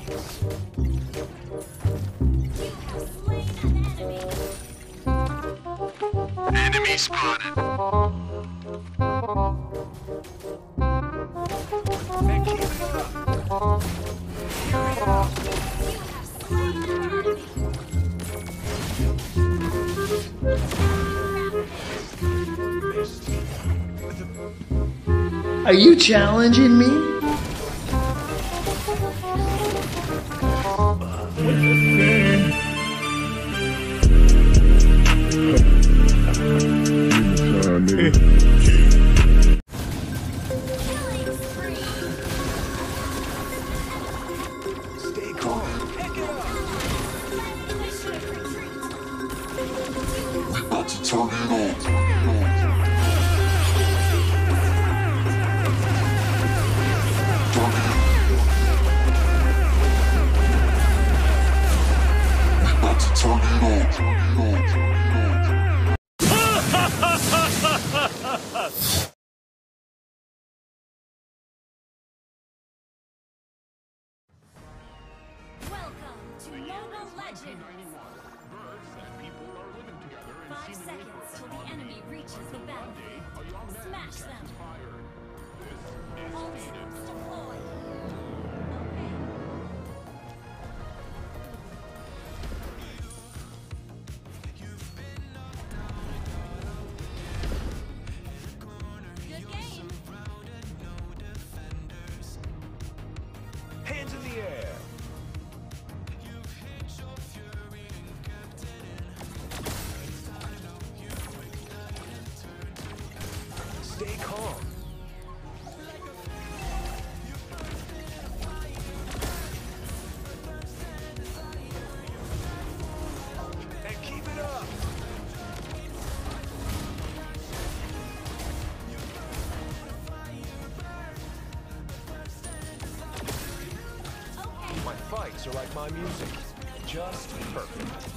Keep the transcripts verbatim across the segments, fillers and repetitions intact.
Enemy spotted. And keep it up. Are you challenging me? Stay calm. Pick it up. We about to turn it on. Turn it on. Welcome to Mobile Legends! Five seconds till the enemy reaches the battlefield. Smash them! All troops deployed! Okay. Good game! Hands in the air. Stay calm. And keep it up. Okay! My fights are like my music. Just perfect.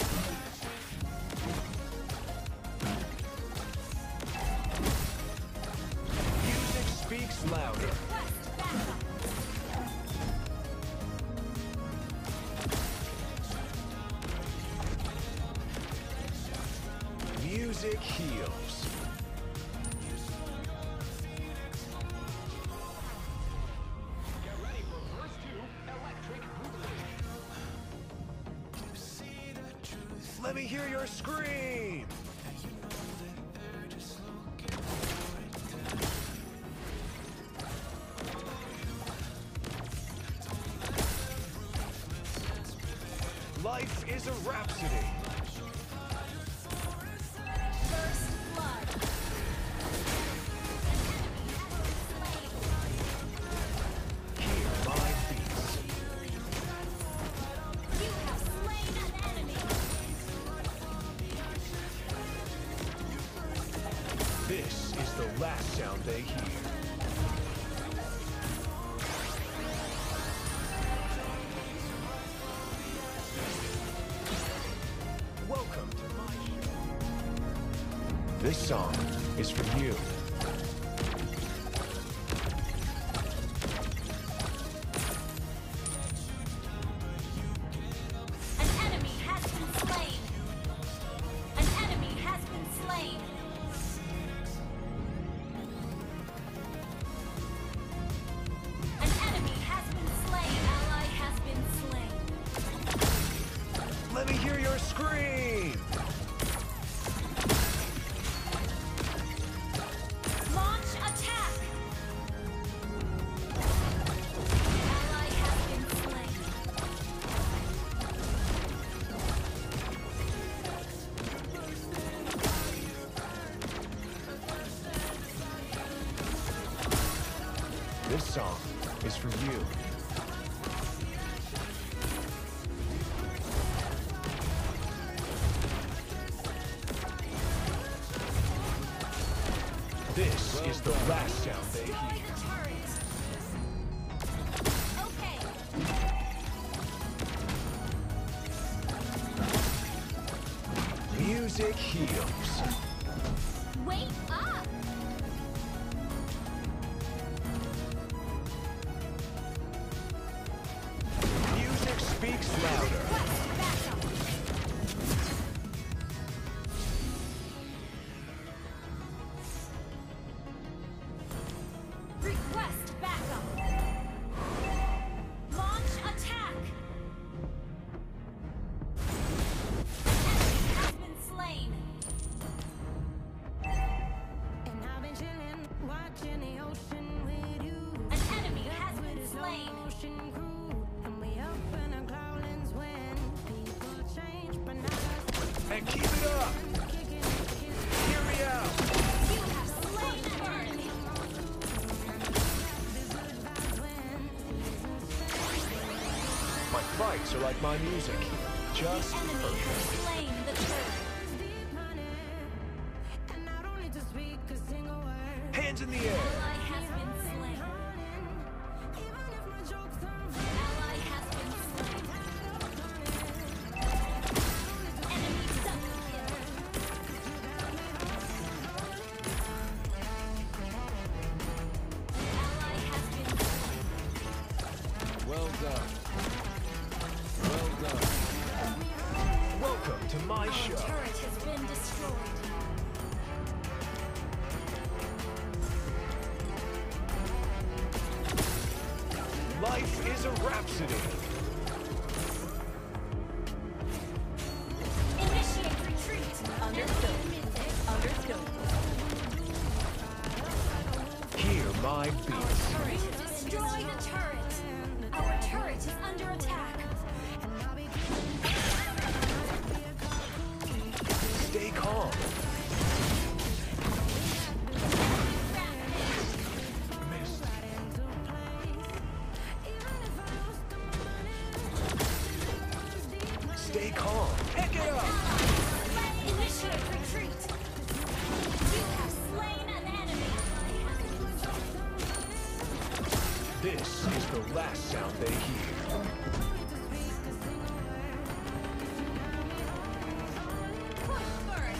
Music speaks louder. Request backup! Music heals. Let me hear your scream! Life is a rhapsody. First blood! Hear my beats. You have slain an enemy! This is the last sound they hear. Welcome to my show. This song is for you. An enemy has been slain! An enemy has been slain! An enemy has been slain! Ally has been slain! Let me hear your scream! Launch attack! Ally has been slain! This song is for you. This is the last sound they Destroy hear. the turret! Okay! Music heals. Wait up! louder. Request backup. Launch attack. Enemy has been slain. And I've been chilling, watching the ocean with you. An enemy has been slain. Ocean crew, and we up in our cloudlands when people change, but not us. And keep it up! Hear me out! You have slain an enemy. My fights are like my music. Just The enemy perfect. has slain the turret. Deep money, and I don't need to speak a single word. Hands in the air! Ally has been slain. Even if my jokes are Ally has been slain. Enemy double kill. Ally has been slain. Well done. Well done. Welcome to my Our show. turret has been destroyed. Life is a rhapsody. Initiate retreat. Understood. Understood. Hear my beats. Turret. Destroy the turret. Our turret is under attack. Stay calm. Missed. Stay calm. Pick it up. Initiate retreat. You have slain an enemy. This is the last sound they hear. Push first.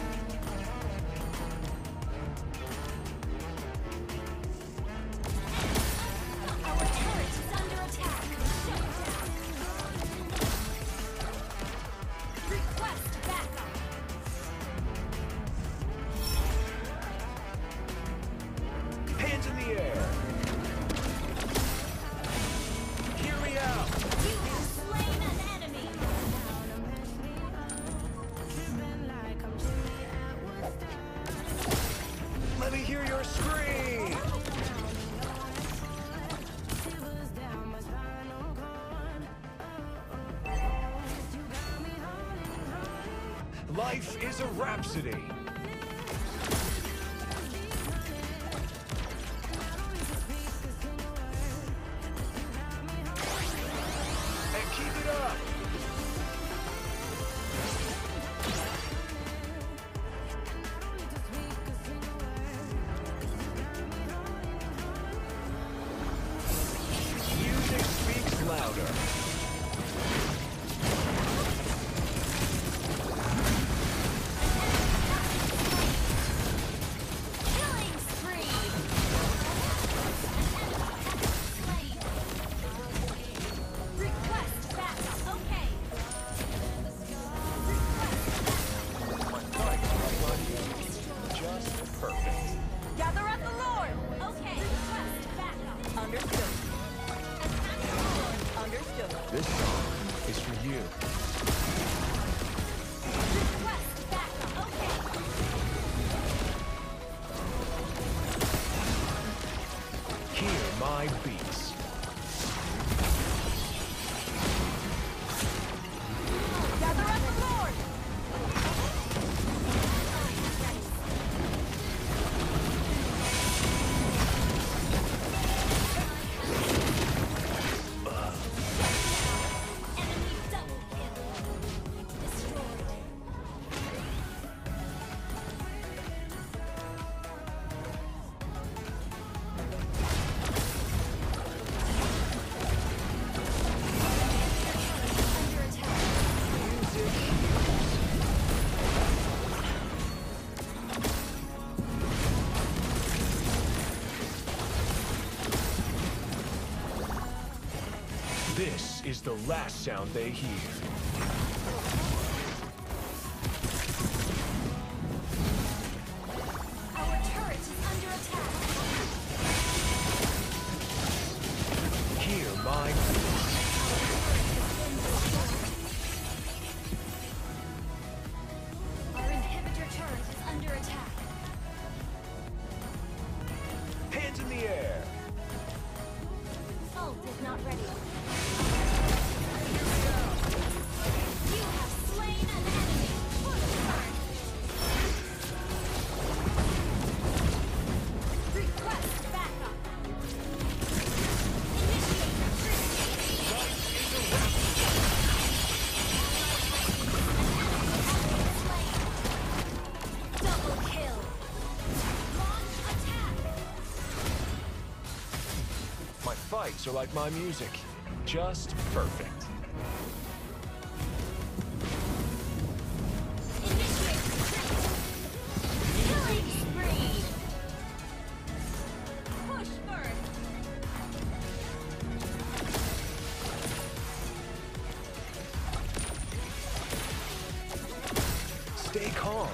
Our turret is under attack. Shut down. Request backup. Hands in the air. Hear me out. You have slain an enemy. Let me hear your scream. Life is a rhapsody. And keep it up. Music speaks louder. Killing spree. Slain. Request backup. Okay. Request My fights are like my music. Just perfect. Gather at the Lord! Okay. Request backup. Understood. Understood. This song is for you. Request backup. Okay. Hear my beats. Gather at the Lord! Enemy double kill. Destroyed. This is the last sound they hear. Our turret is under attack. Hear my... Our inhibitor turret is under attack. Hands in the air. Ult is not ready. You have slain an enemy. Push back. Request backup. Initiate retreat. Slain. Double kill. Launch attack. My fights are like my music. Just perfect. Initiate retreat. Killing spree. Push first. Stay calm.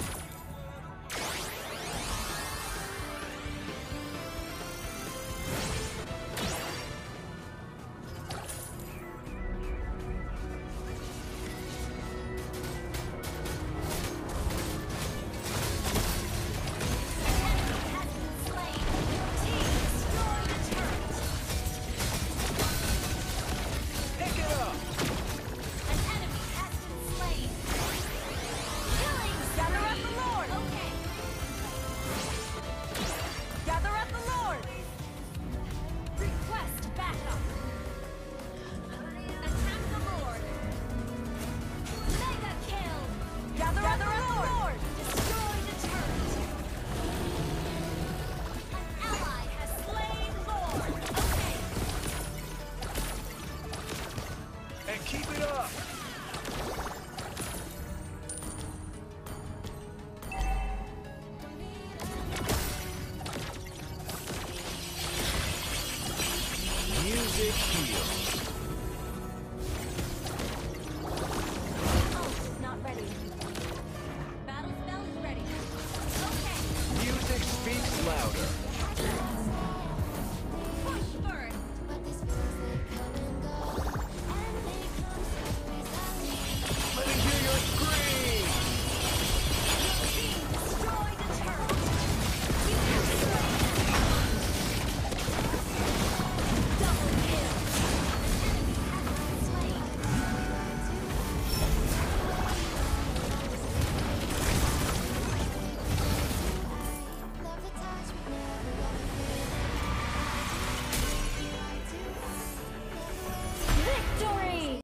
Pick it up! An enemy has been slain. Killing Gather up the Lord! Okay. Gather up the Lord! Request backup. Attack the Lord. Mega kill. Gather, Gather up the Lord! Destroy the turret. An ally has slain Lord. Okay. And keep it up!